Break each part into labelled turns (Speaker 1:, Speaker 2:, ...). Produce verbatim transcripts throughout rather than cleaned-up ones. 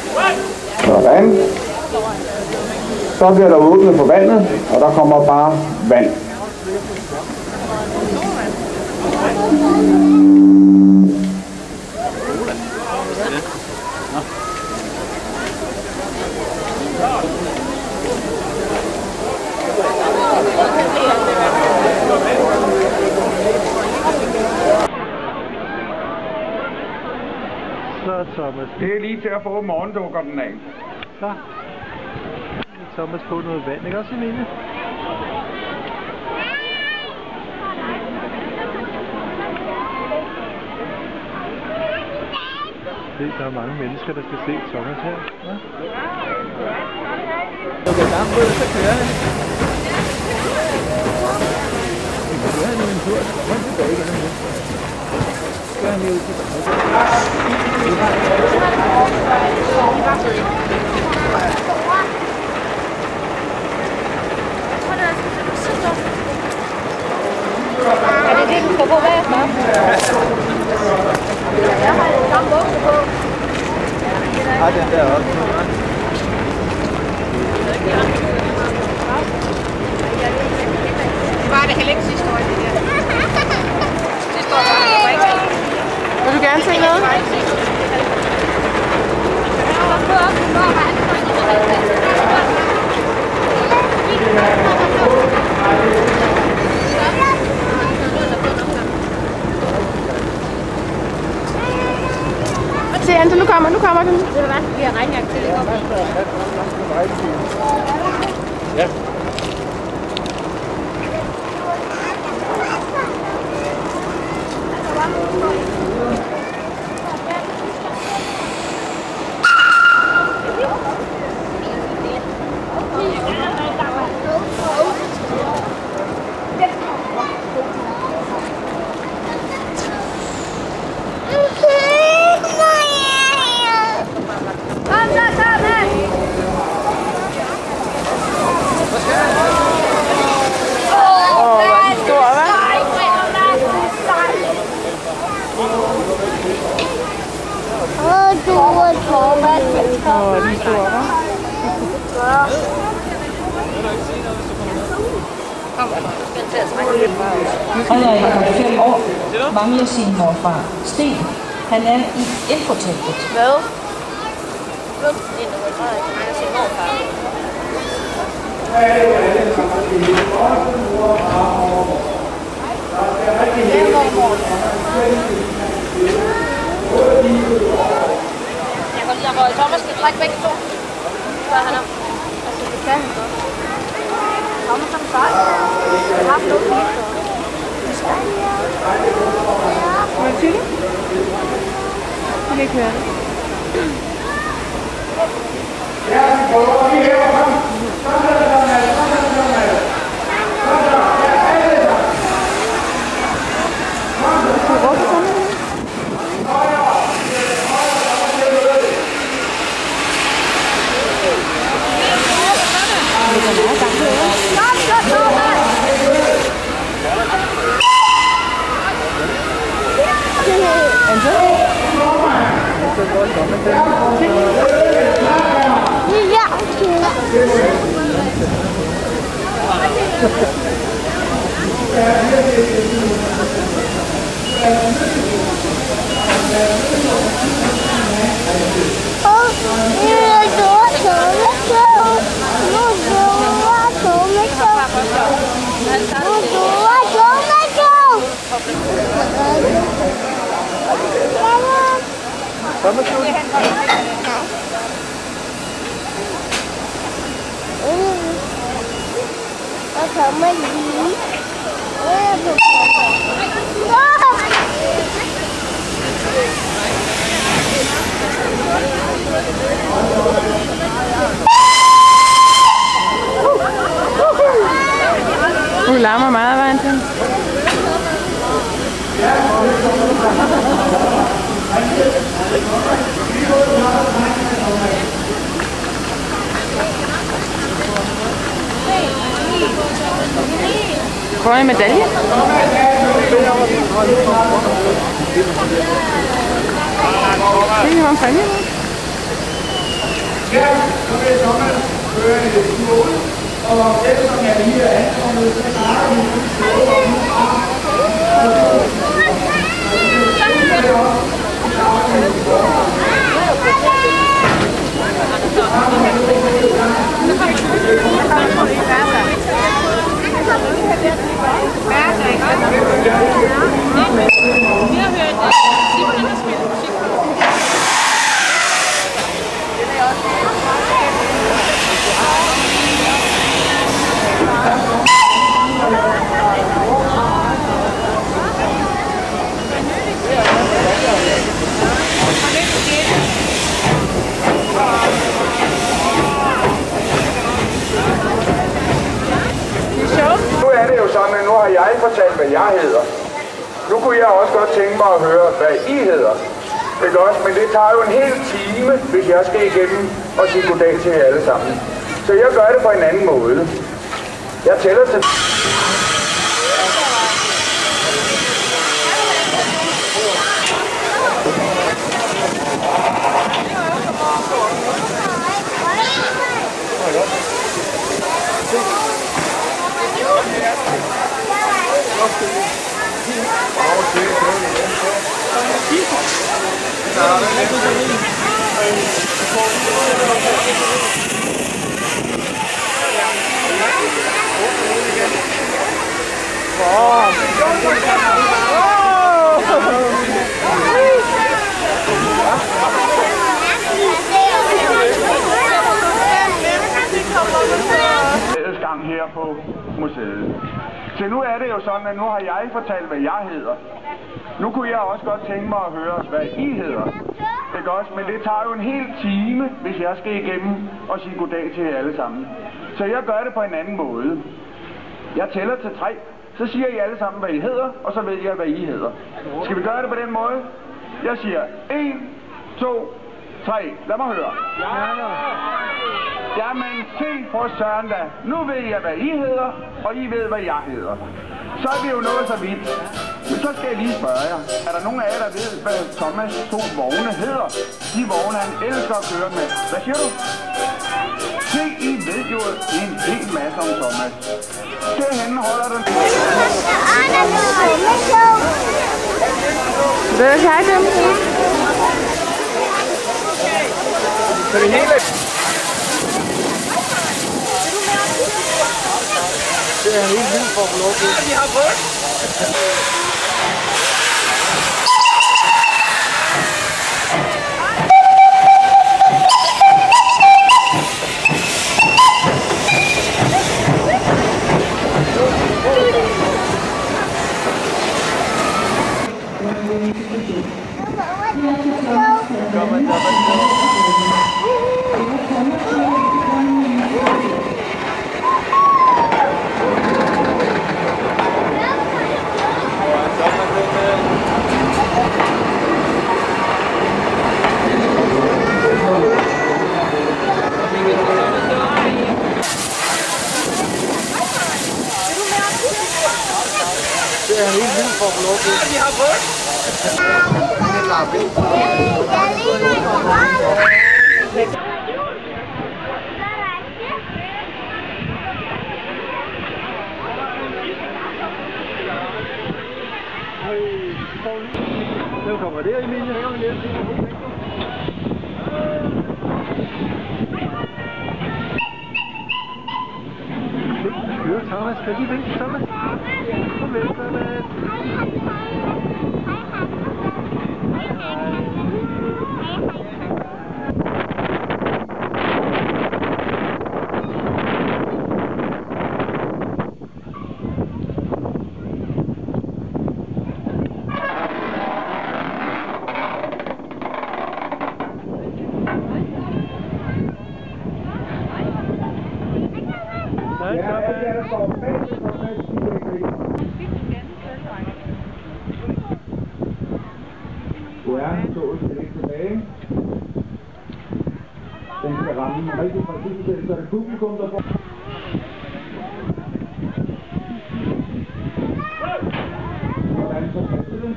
Speaker 1: Sådan. Så bliver der åbnet for vandet, og der kommer bare vand.
Speaker 2: Så Thomas.
Speaker 1: Det er lige til at få morgendukkerne af.
Speaker 2: Så. Thomas på noget vand, ikke også, Emilie? Se, der er mange mennesker, der skal se Thomas her. Ja? Du kan gerne gå, så kører han. Så kører han en tur, så kommer han tilbage igen. Så kører han lige ud til
Speaker 3: Er det det, du skal gå bagefter? Jeg har en gammel bukse på.
Speaker 2: Har den der også?
Speaker 3: Det var det heller ikke sidste år, det der. Sidste år var det ikke. Vil du gerne se noget? Se, Anton, nu kommer, nu kommer den. Det er hvad, vi har regnjakke til, ikke?
Speaker 2: Ja.
Speaker 3: Åh, de er store, hva'?
Speaker 4: Frederik, fem år, mangler sin morfar. Sten, han er i infoteltet.
Speaker 3: Hvad? Hvad? Frederik mangler sin morfar. Jeg går lige og Thomas skal trække begge to. Spørger han om. Altså, det kan han godt. Thomas har sagt. Jeg har haft noget på. Det skal jeg.
Speaker 5: Hvad siger du? Jeg kan ikke høre det.
Speaker 1: Ja, vi prøver lige her. Kom. Kom med det, kom med det, kom med det, kom med det. Kom så, ja, alle sammen. Kom så.
Speaker 5: Du råber sådan noget.
Speaker 3: Stop, stop, stop!
Speaker 2: Thomas, du?
Speaker 3: Og Thomas lige.
Speaker 5: Du larmer meget, var Anton. Får en medalje? Det er jo en præmie.
Speaker 1: fører det i mål, og eftersom jeg lige er ankommet, så starter vi nu
Speaker 6: nu har jeg fortalt, hvad jeg hedder. Nu kunne jeg også godt tænke mig at høre, hvad I hedder. Ikke også? Men det tager jo en hel time, hvis jeg skal igennem og sige goddag til jer alle sammen. Så jeg gør det på en anden måde. Jeg tæller til... gang her på museet. Så nu er det jo sådan, at nu har jeg fortalt, hvad jeg hedder. Nu kunne jeg også godt tænke mig at høre, hvad I hedder. Ikke også? Men det tager jo en hel time, hvis jeg skal igennem og sige goddag til jer alle sammen. Så jeg gør det på en anden måde. Jeg tæller til tre, så siger I alle sammen, hvad I hedder, og så ved jeg, hvad I hedder. Skal vi gøre det på den måde? Jeg siger en, to, tre. Lad mig høre. Jamen, se på søren da. Nu ved jeg, hvad I hedder, og I ved, hvad jeg hedder. Så er vi jo nået så vidt. Men så skal jeg lige spørge jer. Er der nogen af jer, der ved, hvad Thomas' to vogne hedder? De vogne, han elsker at køre med. Hvad siger du? Se, I ved jo en hel masse om Thomas. Derhenne holder den.
Speaker 5: Hvad er det?
Speaker 6: Så det hele... Det er helt vildt for at få lov til. Vi har vundet! Det er helt vildt for at få lov til. Vi har vundet!
Speaker 2: Nu kommer det, Emilie. Kør, Thomas. Kan de vinke, Thomas? Kom med, Thomas.
Speaker 6: Ja, jeg er så fast, så fast, ja, toget skal ikke tilbage. Den skal ramme rigtig præcis, så er det publikum, der får... Hvordan så passer det?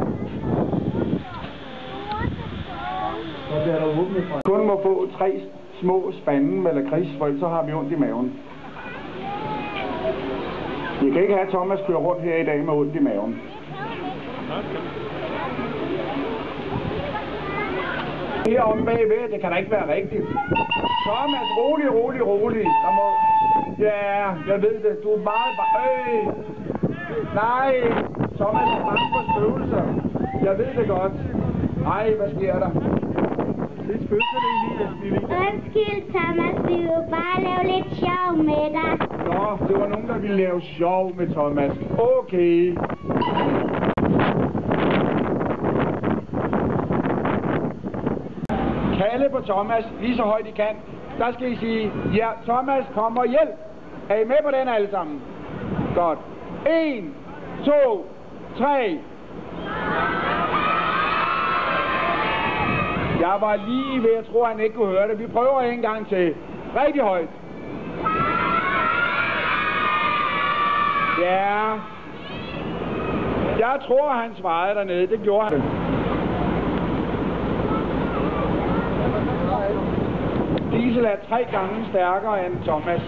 Speaker 6: Så bliver der åbnet fra... Kun må få tre små spande med lakrids, for ellers så har vi ondt i maven. Vi kan ikke have Thomas køre rundt her i dag med ondt i maven. Her omme bagved, det kan da ikke være rigtigt. Thomas, rolig, rolig, rolig. Der må... Ja, jeg ved det. Du er meget bare... Øh. Nej, Thomas er bange for spøgelser. Jeg ved det godt. Nej, hvad sker der?
Speaker 2: Det er spøgelser, det er lige.
Speaker 7: Undskyld, Thomas. Vi vil bare lave lidt sjov med dig.
Speaker 6: Nå, det var nogen, der ville lave sjov med Thomas. Okay. Kalde på Thomas lige så højt I kan. Der skal I sige, ja, Thomas, kom og hjælp. Er I med på den alle sammen? Godt. En, to, tre. Jeg var lige ved at tro, at han ikke kunne høre det. Vi prøver en gang til. Rigtig højt. Ja. Jeg tror, han svarede dernede. Det gjorde han. Diesel er tre gange stærkere end Thomas.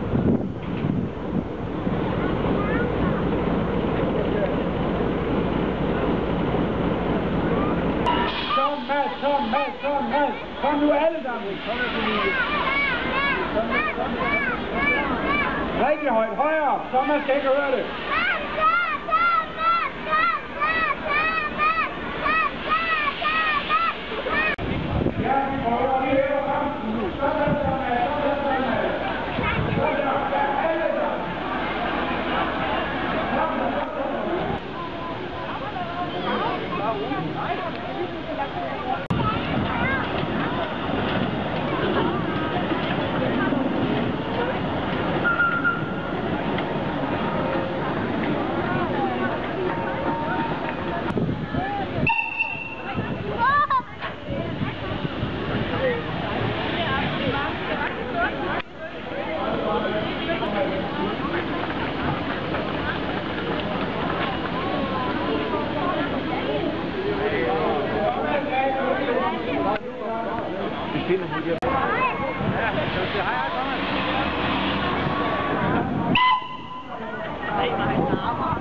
Speaker 6: Thomas, Thomas, Thomas! Kom nu alle sammen! Kom nu, familie! Rigtig højt, højere! Thomas skal ikke høre det! Ja, vi prøver lige her og frem. Sådan, Thomas, sådan, Thomas. Sådan, ja, alle sammen.
Speaker 2: Nej, nej, nej.